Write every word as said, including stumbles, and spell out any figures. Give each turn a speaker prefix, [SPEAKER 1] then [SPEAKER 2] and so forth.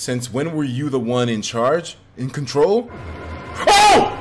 [SPEAKER 1] Since when were you the one in charge? In control? Oh!